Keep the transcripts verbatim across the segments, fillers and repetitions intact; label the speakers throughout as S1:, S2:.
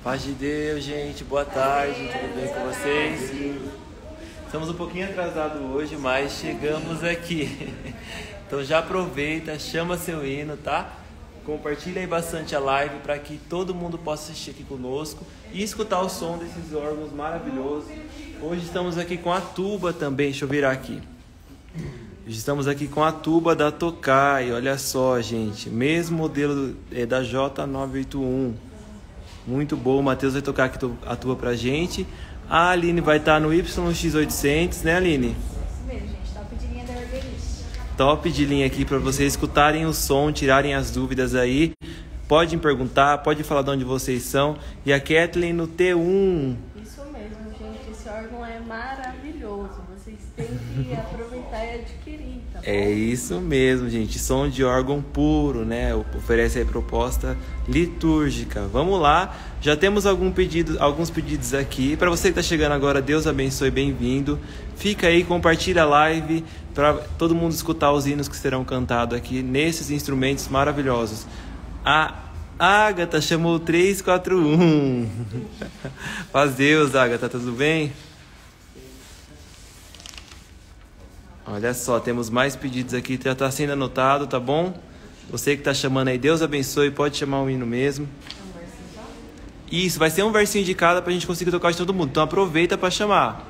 S1: Paz de Deus, gente. Boa tarde. Tudo bem com vocês? Estamos um pouquinho atrasados hoje, mas chegamos aqui. Então já aproveita, chama seu hino, tá? Compartilha aí bastante a live para que todo mundo possa assistir aqui conosco e escutar o som desses órgãos maravilhosos. Hoje estamos aqui com a tuba também. Deixa eu virar aqui. Hoje estamos aqui com a tuba da Tokai. Olha só, gente. Mesmo modelo é, da J novecentos e oitenta e um. Muito bom. O Matheus vai tocar aqui a tuba pra gente. A Aline vai estar no Y X oitocentos, né, Aline?
S2: Isso mesmo, gente. Top de linha da Orgelist.
S1: Top de linha aqui para vocês escutarem o som, tirarem as dúvidas aí. Podem perguntar, pode falar de onde vocês são. E a Kathleen no T um.
S2: Isso mesmo, gente. Esse órgão é maravilhoso. Vocês têm que aproveitar e adquirir, tá bom?
S1: É isso mesmo, gente. Som de órgão puro, né? Oferece aí proposta litúrgica. Vamos lá. Já temos algum pedido, alguns pedidos aqui. Para você que está chegando agora, Deus abençoe, bem-vindo. Fica aí, compartilha a live para todo mundo escutar os hinos que serão cantados aqui nesses instrumentos maravilhosos. A Ágata chamou o três quatro um. Paz Deus, Ágata, tudo bem? Olha só, temos mais pedidos aqui, já está sendo anotado, tá bom? Você que está chamando aí, Deus abençoe, pode chamar o hino mesmo. Isso, vai ser um versinho de cada para a gente conseguir tocar de todo mundo, então aproveita para chamar.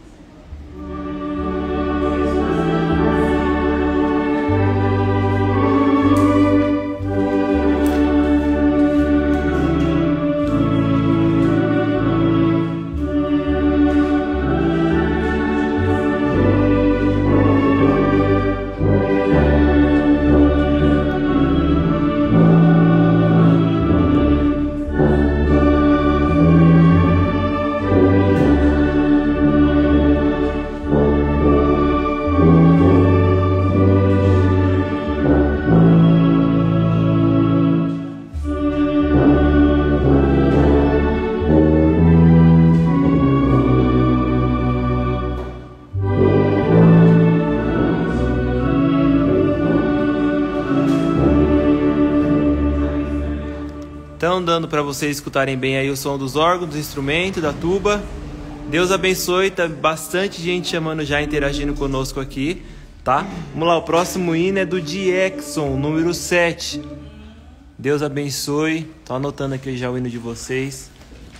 S1: Então, dando para vocês escutarem bem aí o som dos órgãos, do instrumento, da tuba. Deus abençoe, tá bastante gente chamando já, interagindo conosco aqui, tá? Vamos lá, o próximo hino é do Diexon, número sete. Deus abençoe. Tô anotando aqui já o hino de vocês.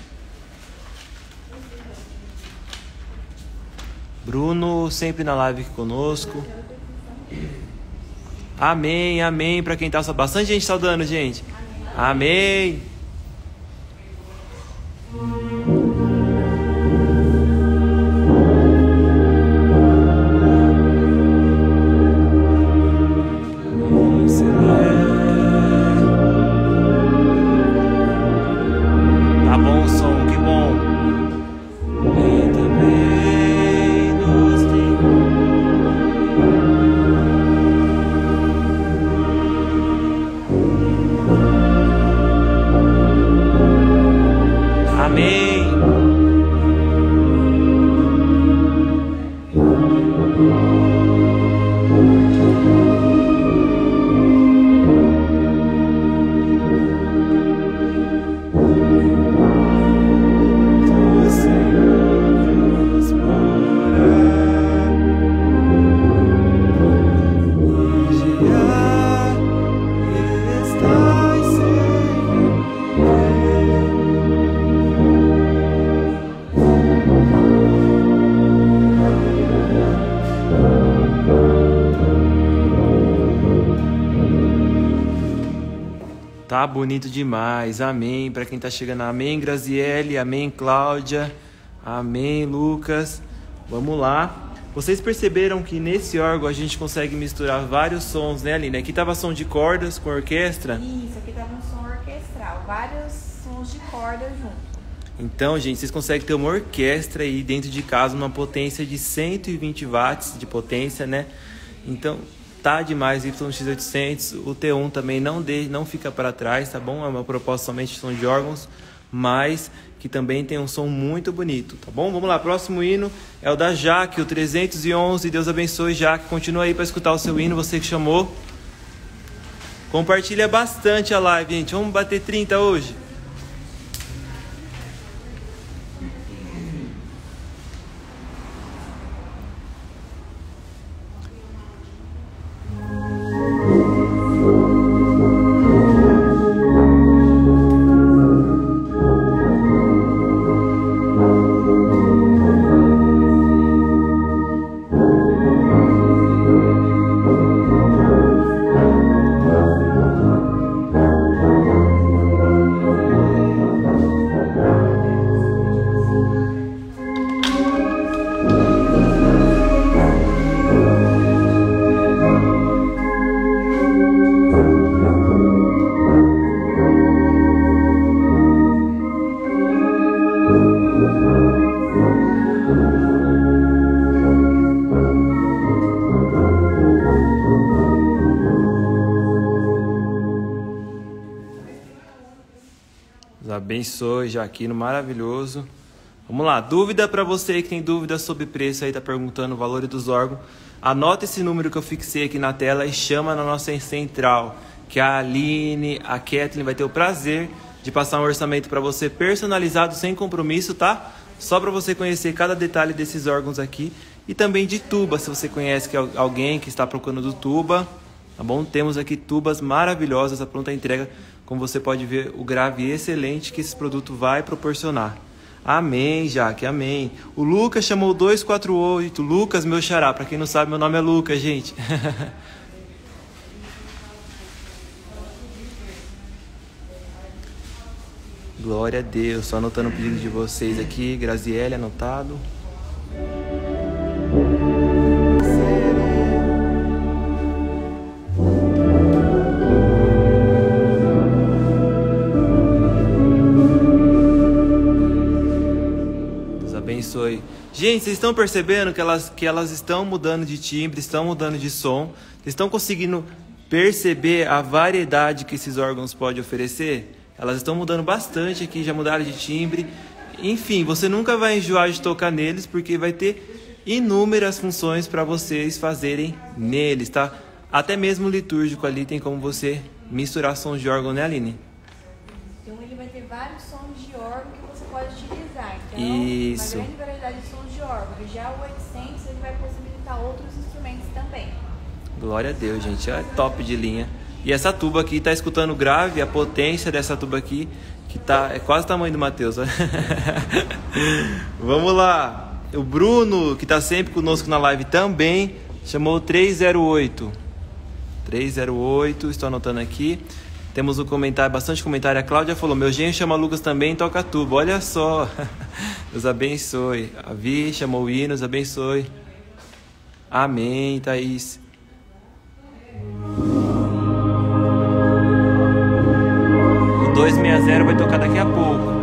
S1: Bruno, sempre na live aqui conosco. Amém, amém. Para quem tá, bastante gente saudando, gente. Amém. Tá bom o som, que bom. E também nos tem. Amém. Tá bonito demais, amém. Para quem tá chegando, amém, Graziele, amém, Cláudia, amém, Lucas. Vamos lá. Vocês perceberam que nesse órgão a gente consegue misturar vários sons, né, Aline? Aqui tava som de cordas com orquestra.
S2: Isso, aqui tava um som orquestral, vários sons de corda junto.
S1: Então, gente, vocês conseguem ter uma orquestra aí dentro de casa, uma potência de cento e vinte watts de potência, né? Então, tá demais, Y X oitocentos, o T um também não, de, não fica para trás, tá bom? É uma proposta somente de som de órgãos, mas que também tem um som muito bonito, tá bom? Vamos lá, próximo hino é o da Jaque, o trezentos e onze, Deus abençoe, Jaque, continua aí para escutar o seu hino, você que chamou. Compartilha bastante a live, gente, vamos bater trinta hoje. Deus abençoe, Jaquino, maravilhoso. Vamos lá, dúvida para você que tem dúvida sobre preço aí, tá perguntando o valor dos órgãos. Anota esse número que eu fixei aqui na tela e chama na nossa central, que a Aline, a Kathleen vai ter o prazer de passar um orçamento para você personalizado, sem compromisso, tá? Só para você conhecer cada detalhe desses órgãos aqui. E também de tuba, se você conhece que é alguém que está procurando tuba, tá bom? Temos aqui tubas maravilhosas, a pronta entrega, como você pode ver, o grave excelente que esse produto vai proporcionar. Amém, Jaque, amém. O Lucas chamou dois quatro oito, Lucas, meu xará. Para quem não sabe, meu nome é Lucas, gente. Glória a Deus. Só anotando o pedido de vocês aqui. Graziele, anotado. Abençoe. Gente, vocês estão percebendo que elas, que elas estão mudando de timbre, estão mudando de som? Vocês estão conseguindo perceber a variedade que esses órgãos podem oferecer? Elas estão mudando bastante aqui, já mudaram de timbre. Enfim, você nunca vai enjoar de tocar neles, porque vai ter inúmeras funções para vocês fazerem neles, tá? Até mesmo litúrgico ali tem como você misturar sons de órgão, né, Aline?
S2: Então ele vai ter vários sons de órgão que você pode utilizar. Então,
S1: isso.
S2: Uma grande variedade de sons de órgão. Já o oitocentos ele vai possibilitar outros instrumentos também.
S1: Glória a Deus, gente. É top de linha. E essa tuba aqui, tá escutando grave, a potência dessa tuba aqui, que tá, é quase o tamanho do Mateus. Vamos lá. O Bruno, que tá sempre conosco na live também, chamou três zero oito. três zero oito, estou anotando aqui. Temos um comentário, bastante comentário. A Cláudia falou, meu genro chama Lucas também, toca tuba. Olha só. Deus abençoe. A Vi chamou o Hinos, abençoe. Amém, Thaís. O duzentos e sessenta vai tocar daqui a pouco.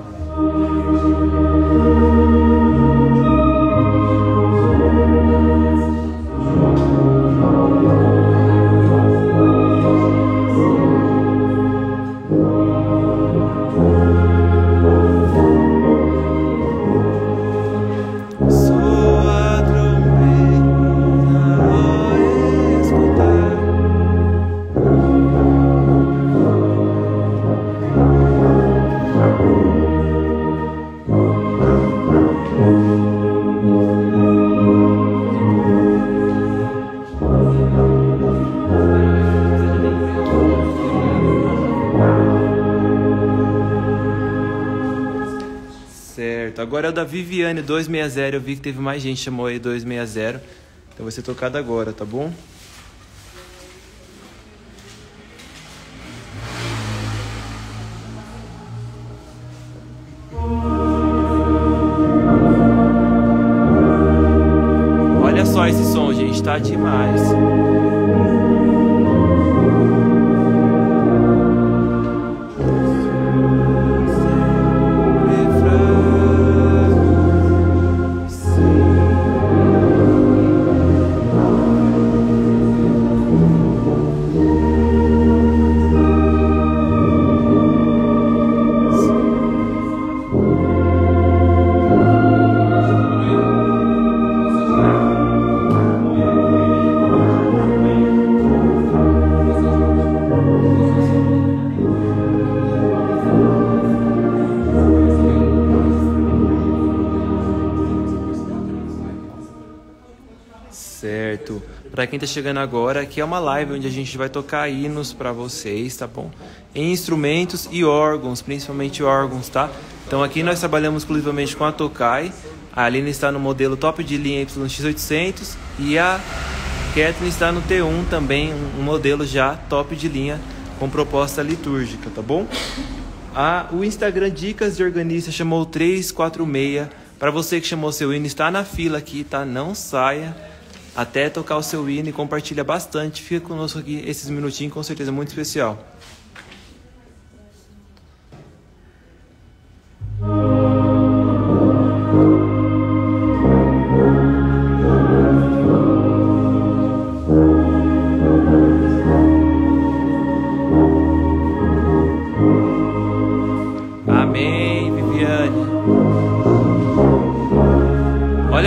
S1: Agora é o da Viviane duzentos e sessenta, eu vi que teve mais gente que chamou aí duzentos e sessenta, então vai ser tocado agora, tá bom? Olha só esse som, gente, tá demais. Certo. Para quem tá chegando agora, aqui é uma live onde a gente vai tocar hinos para vocês, tá bom? Em instrumentos e órgãos, principalmente órgãos, tá? Então aqui nós trabalhamos exclusivamente com a Tokai. A Aline está no modelo top de linha Y X oitocentos e a Kathleen está no T um também, um modelo já top de linha com proposta litúrgica, tá bom? A, o Instagram Dicas de Organista chamou três quatro seis. Para você que chamou seu hino, está na fila aqui, tá? Não saia até tocar o seu hino e compartilha bastante. Fica conosco aqui esses minutinhos, com certeza muito especial.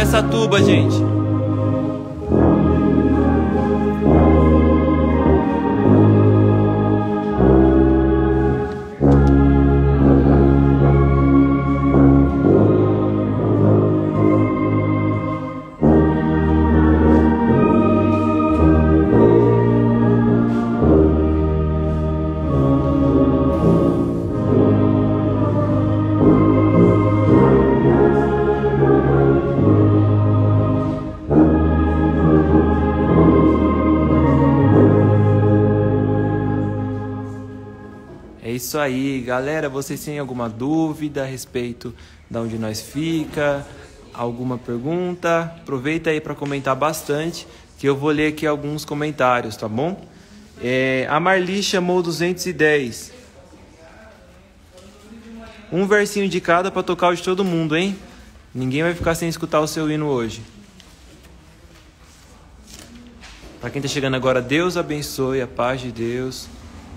S1: essa tuba, gente.
S3: É isso aí, galera. Vocês têm alguma dúvida a respeito de onde nós fica? Alguma pergunta? Aproveita aí para comentar bastante, que eu vou ler aqui alguns comentários, tá bom? É, a Marli chamou duzentos e dez. Um versinho de cada para tocar o de todo mundo, hein? Ninguém vai ficar sem escutar o seu hino hoje. Para quem está chegando agora, Deus abençoe, a paz de Deus.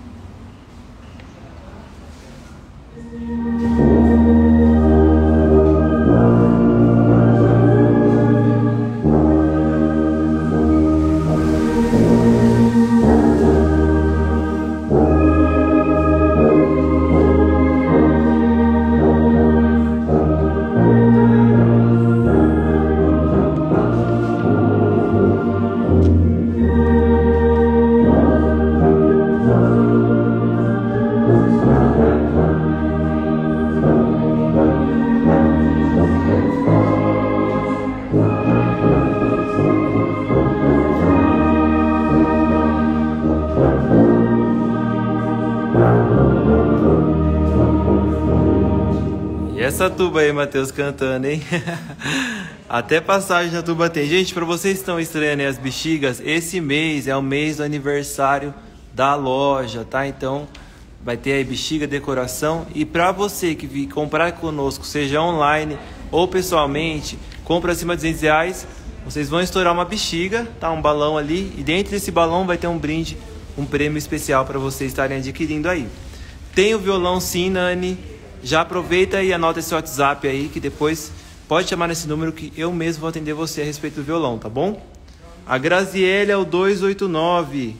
S3: Essa tuba aí, Matheus, cantando, hein? Até passagem da tuba tem. Gente, para vocês que estão estranhando as bexigas, esse mês é o mês do aniversário da loja, tá? Então, vai ter aí bexiga, decoração. E para você que vir comprar conosco, seja online ou pessoalmente, compra acima de duzentos reais, vocês vão estourar uma bexiga, tá? Um balão ali. E dentro desse balão vai ter um brinde, um prêmio especial para vocês estarem adquirindo aí. Tem o violão sim, Nani. Já aproveita e anota esse WhatsApp aí, que depois pode chamar nesse número que eu mesmo vou atender você a respeito do violão, tá bom? A Graziele é o dois oito nove.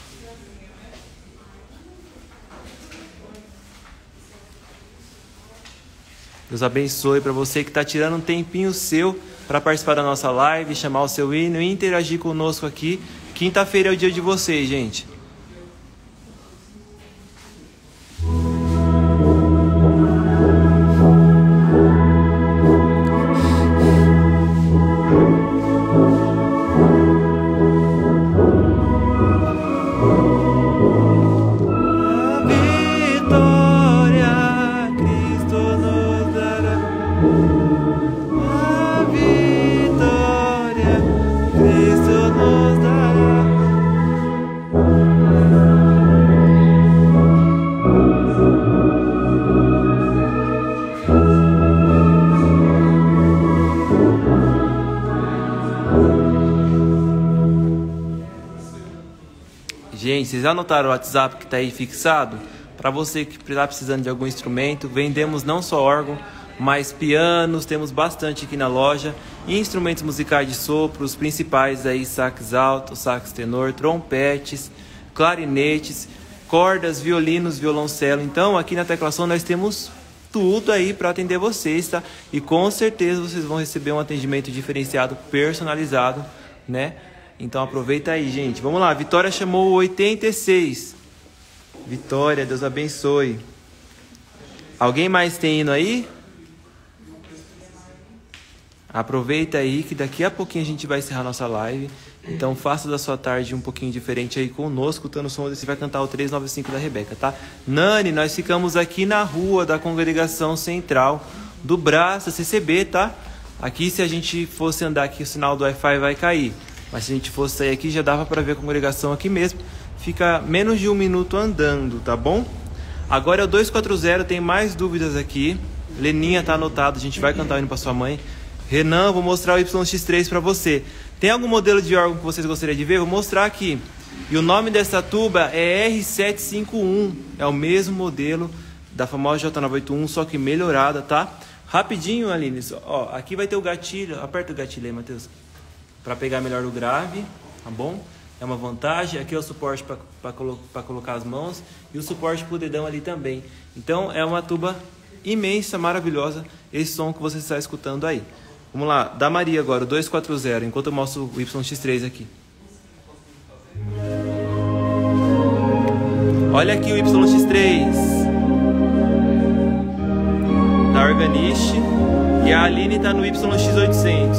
S3: Deus abençoe para você que está tirando um tempinho seu para participar da nossa live, chamar o seu hino e interagir conosco aqui. Quinta-feira é o dia de vocês, gente. Gente, vocês anotaram o WhatsApp que está aí fixado? Para você que está precisando de algum instrumento, vendemos não só órgão, mas pianos, temos bastante aqui na loja. E instrumentos musicais de sopro, os principais aí, sax alto, sax tenor, trompetes, clarinetes, cordas, violinos, violoncelo. Então, aqui na Teclação nós temos tudo aí para atender vocês, tá? E com certeza vocês vão receber um atendimento diferenciado, personalizado, né? Então aproveita aí, gente. Vamos lá, Vitória chamou oitenta e seis. Vitória, Deus abençoe. Alguém mais tem hino aí? Aproveita aí que daqui a pouquinho a gente vai encerrar nossa live. Então faça da sua tarde um pouquinho diferente aí conosco, escutando o som. Você vai cantar o trezentos e noventa e cinco da Rebeca, tá? Nani, nós ficamos aqui na rua da Congregação Central do Braço C C B, tá? Aqui, se a gente fosse andar aqui, o sinal do Wi-Fi vai cair. Mas se a gente fosse sair aqui, já dava para ver a congregação aqui mesmo. Fica menos de um minuto andando, tá bom? Agora é o dois quatro zero, tem mais dúvidas aqui. Leninha tá anotado, a gente vai cantar o hino para sua mãe. Renan, vou mostrar o Y X três para você. Tem algum modelo de órgão que vocês gostariam de ver? Vou mostrar aqui. E o nome dessa tuba é R sete cinco um. É o mesmo modelo da famosa J novecentos e oitenta e um, só que melhorada, tá? Rapidinho, Aline, ó, aqui vai ter o gatilho, aperta o gatilho aí, Matheus, para pegar melhor o grave, tá bom? É uma vantagem. Aqui é o suporte para colo colocar as mãos e o suporte para o dedão ali também. Então é uma tuba imensa, maravilhosa, esse som que você está escutando aí. Vamos lá, da Maria agora, o dois quatro zero, enquanto eu mostro o Y X três aqui. Olha aqui o Y X três da Organist e a Aline está no Y X oitocentos.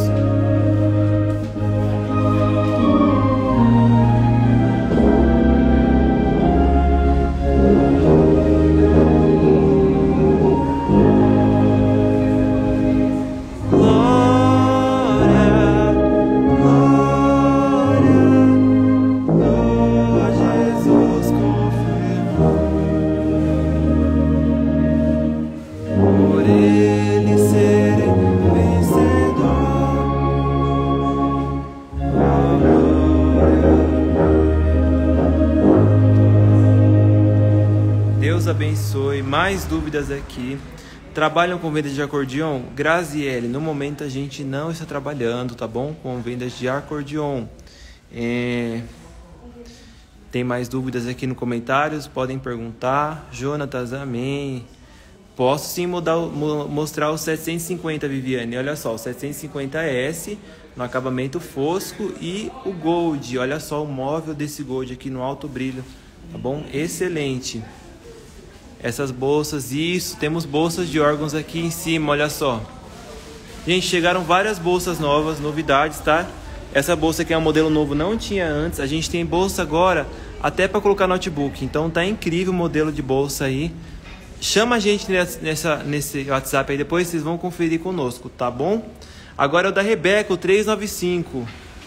S3: Abençoe. Mais dúvidas aqui? Trabalham com vendas de acordeon? Graziele, no momento a gente não está trabalhando, tá bom? Com vendas de acordeon. É... Tem mais dúvidas aqui nos comentários? Podem perguntar. Jonatas, amém. Posso sim mudar, mostrar o setecentos e cinquenta, Viviane. Olha só, o setecentos e cinquenta S no acabamento fosco e o Gold. Olha só o móvel desse Gold aqui no alto brilho, tá bom? Excelente. Essas bolsas, isso, temos bolsas de órgãos aqui em cima, olha só. Gente, chegaram várias bolsas novas, novidades, tá? Essa bolsa aqui é um modelo novo, não tinha antes. A gente tem bolsa agora até para colocar notebook. Então tá incrível o modelo de bolsa aí. Chama a gente nessa, nesse WhatsApp aí, depois vocês vão conferir conosco, tá bom? Agora é o da Rebeca, o trezentos e noventa e cinco.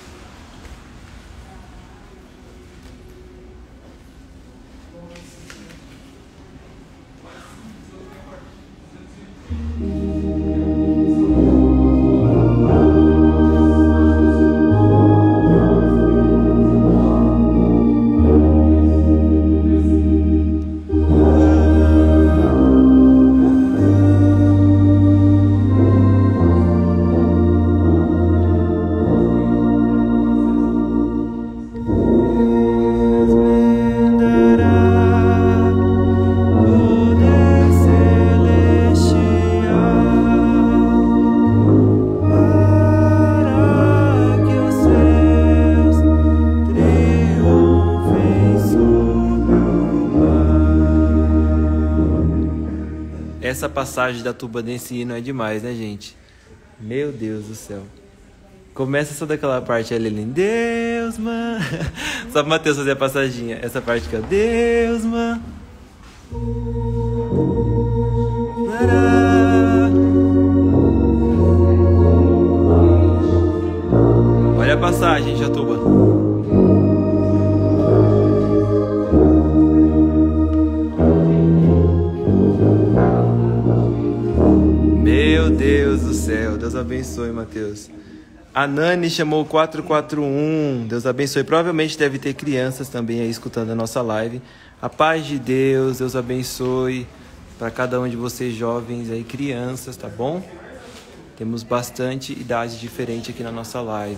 S3: Essa passagem da tuba desse hino é demais, né, gente? Meu Deus do céu. Começa só daquela parte ali, Deus, mano. Só pro Matheus fazer a passaginha. Essa parte aqui, ó. Deus, mano. Olha a passagem, Jatuba. Meu Deus do céu, Deus abençoe, Matheus. A Nani chamou o quatro quatro um, Deus abençoe. Provavelmente deve ter crianças também aí escutando a nossa live. A paz de Deus, Deus abençoe para cada um de vocês jovens aí, crianças, tá bom? Temos bastante idade diferente aqui na nossa live.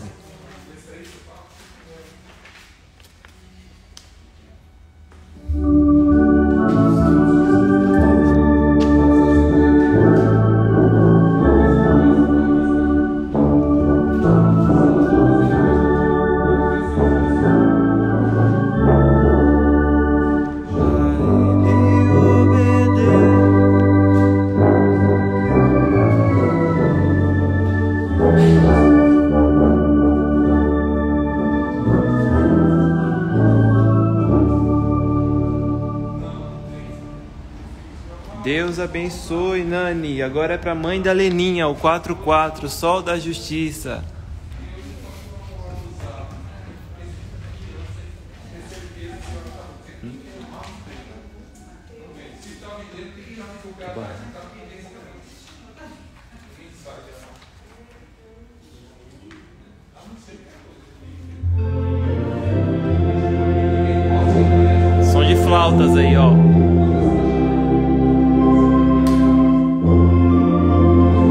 S3: Deus abençoe, Nani. Agora é para a mãe da Leninha, o quatro quatro, Sol da Justiça. Som de flautas aí, ó.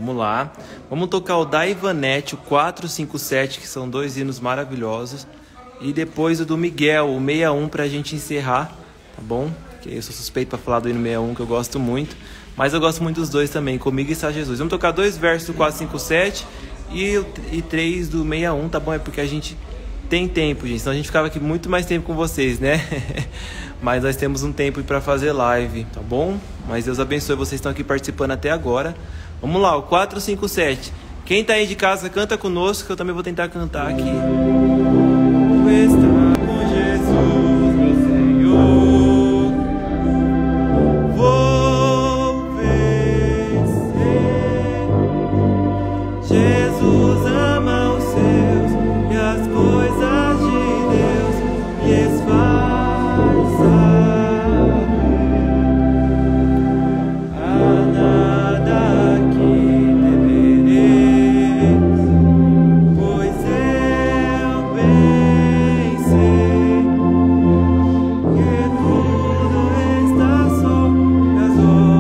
S3: Vamos lá. Vamos tocar o da Ivanete, o quatrocentos e cinquenta e sete, que são dois hinos maravilhosos. E depois o do Miguel, o sessenta e um, pra gente encerrar, tá bom? Que eu sou suspeito pra falar do hino sessenta e um, que eu gosto muito. Mas eu gosto muito dos dois também, Comigo Está Jesus. Vamos tocar dois versos do quatrocentos e cinquenta e sete e, e três do sessenta e um, tá bom? É porque a gente tem tempo, gente. Senão a gente ficava aqui muito mais tempo com vocês, né? Mas nós temos um tempo para fazer live, tá bom? Mas Deus abençoe, vocês estão aqui participando até agora. Vamos lá, o quatrocentos e cinquenta e sete. Quem tá aí de casa, canta conosco, que eu também vou tentar cantar aqui. Está com Jesus, meu Senhor. Vou vencer. Jesus ama os seus e as coisas de Deus lhes faz saber. Há nada que temerei, pois eu bem sei que tudo está sob as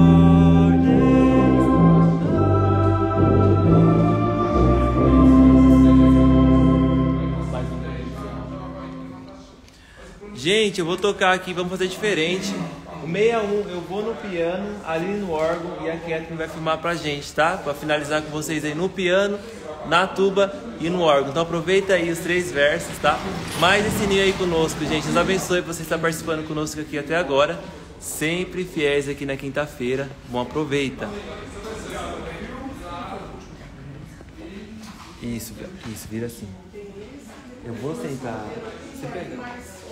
S3: ordens. Gente, eu vou tocar aqui, vamos fazer diferente. O sessenta e um eu vou no piano, ali no órgão, e a Kathleen vai filmar pra gente, tá? Pra finalizar com vocês aí no piano, na tuba e no órgão. Então aproveita aí os três versos, tá? Mais esse ninho aí conosco, gente. Deus abençoe você estar participando conosco aqui até agora. Sempre fiéis aqui na quinta-feira. Bom, aproveita. Isso, isso, vira assim. Eu vou sentar. Você pega.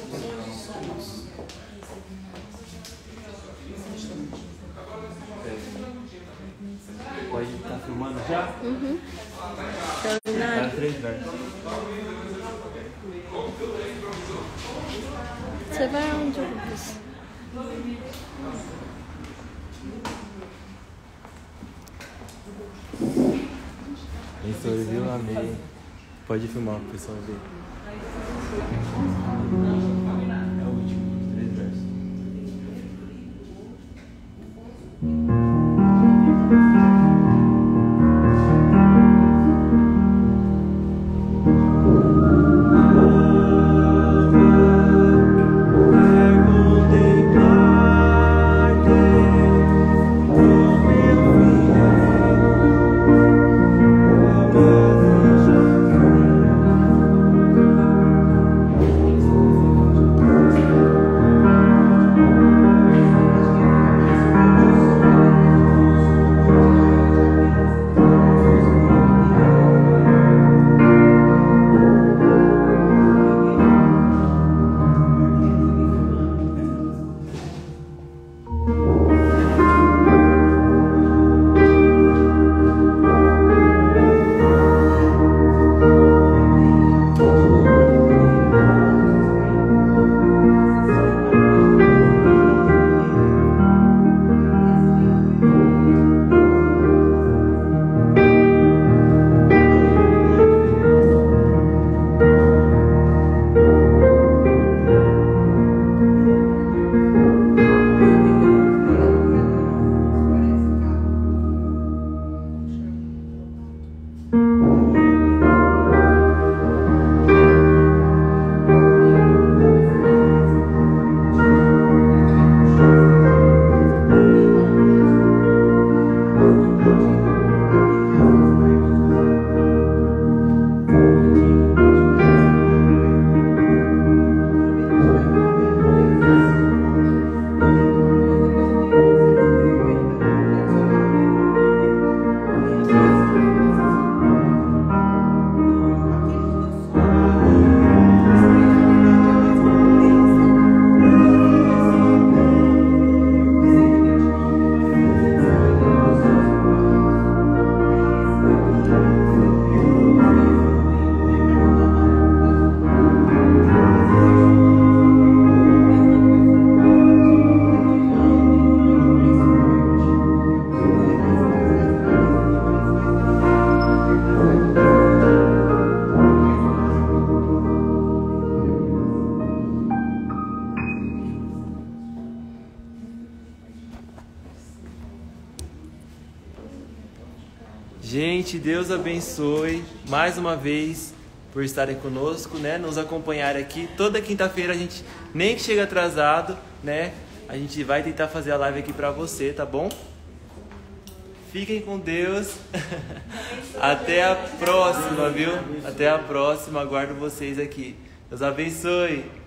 S3: Pode estar filmando já?
S2: Uhum.
S3: Tá, três versos.
S2: Você vai aonde, Lucas?
S3: Isso, viu? Amei. Pode filmar pro pessoal ver. É o último, três versos.
S1: Gente, Deus abençoe mais uma vez por estarem conosco, né? Nos acompanhar aqui. Toda quinta-feira a gente, nem que chega atrasado, né? A gente vai tentar fazer a live aqui pra você, tá bom? Fiquem com Deus. Até a próxima, viu? Até a próxima. Aguardo vocês aqui. Deus abençoe.